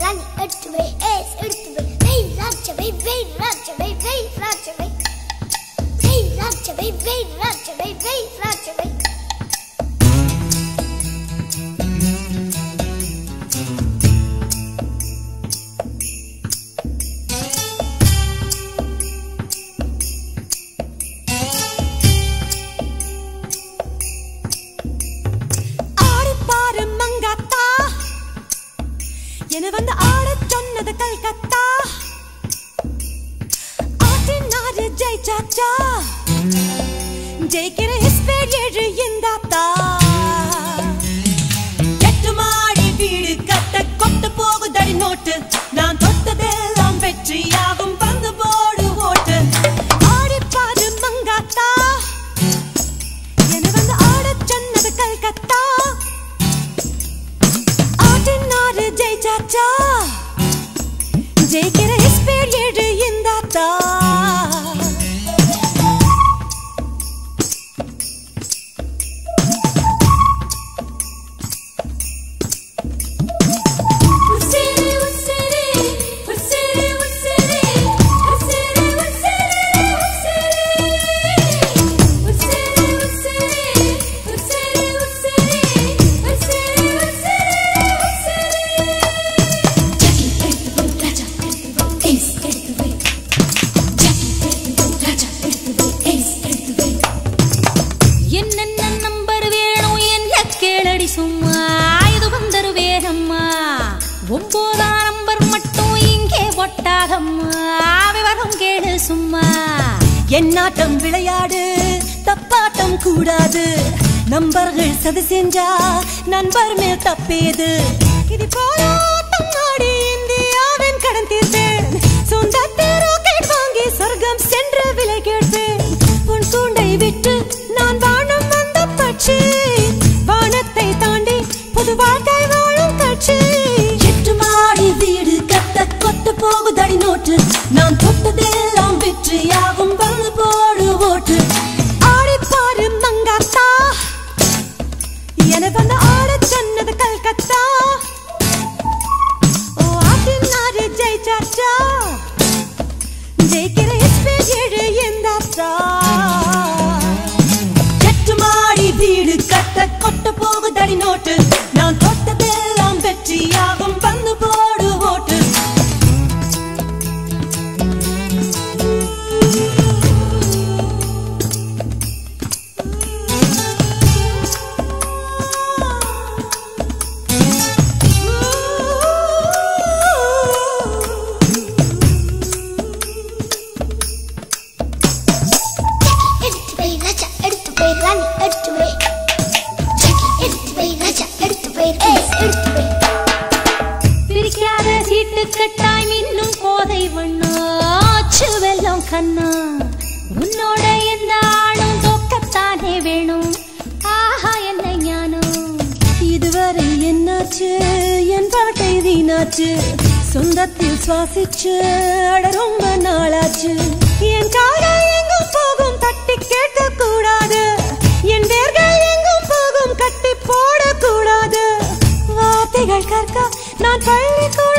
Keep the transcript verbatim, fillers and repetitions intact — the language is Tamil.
ராணி எடுத்து வை ஏஸ் எடுத்து வை வெய் ராஜா வை வெய் ராஜா வை வெய் ராஜா வை வெய் ராஜா வை வெய் ராஜா வை வெய் ராஜா வை என்ன வந்து ஆடச் சொன்னது கல்கத்தா ஆட்டினாரு ஜெய் சாச்சா ஜெயிக்கிற ஸ்பேட் ஏழு இந்தாத்தா எட்டு மாடி வீடு கட்ட கொட்டு போகுதடி நோட்டு நான் தொட்டதெல்லாம் வெற்றியாகும் வந்து போடு ஓட்டு ஆடிப்பாரு மங்காத்தா என்ன வந்து ஆடச் சொன்னது கல்கத்தா ஆட்டினாரு ஜெய் சாச்சா ஜெயிக்கிற ஸ்பீட் ஏழு இந்தாத்தா ஒன்பதாம் நம்பர் மட்டும் இங்கே ஒட்டாகம்மா விவரம் கேளு சும்மா என்னாட்டம் விளையாடு தப்பாட்டம் கூடாது நம்பர்கள் சதி செஞ்சா நண்பர் மேல் தப்பேது இது போல ஆட்டம் ஆடி இந்தியாவின் கடன் தீர்ப்பேன் சொந்தத்தில் ராக்கெட் வாங்கி சொர்க்கம் சென்று விலை கேட்பேன் உன் கூண்டை விட்டு நான் வானம் வந்த பட்சி வானத்தை தாண்டி புது வாழ்க்கை வாழும் கட்சி வீடு கட்ட கொட்டு போகுதடி நோட்டு நான் தொட்டதெல்லாம் வெற்றியாகும் வந்து போடு ஓட்டு ஆடிப்பாரு மங்காத்தா என வந்து ஆடச் சொன்னது கல்கத்தா ஓ ஆட்டினாரு ஜெய் சாச்சா ஜெயிக்கிற ஸ்பீட் ஏழு எந்தாத்தா எட்டு மாடி வீடு கட்ட கொட்டு போகுதடி நோட்டு நான் தொட்டதெல்லாம் வெற்றியாகும் வந்து போடு ஓட்டு எடுத்து வை ராஜா எடுத்து வை ராணி எடுத்து வை எடுத்து வை ராஜா எடுத்து வை ஏஸ் எடுத்து வை பிரிக்காத சீட்டு கட்டாய் மின்னும் கோதை வண்ணாச்சு வெல்லம் கண்ணா உன்னோட எந்த ஆளும் தோக்கத்தானே வேணும் ஆஹா என்ன ஞானம் இதுவரை என்னாச்சு என் பாட்டை வீணாச்சு சொந்தத்தில் சுவாசிச்சு அட ரொம்ப நாளாச்சு என் காதல் எங்கும் போகும் தட்டி கேட்க கூடாது என் வேர்கள் எங்கும் போகும் கட்டி போடக்கூடாது வார்த்தைகள் கற்க நான் பள்ளி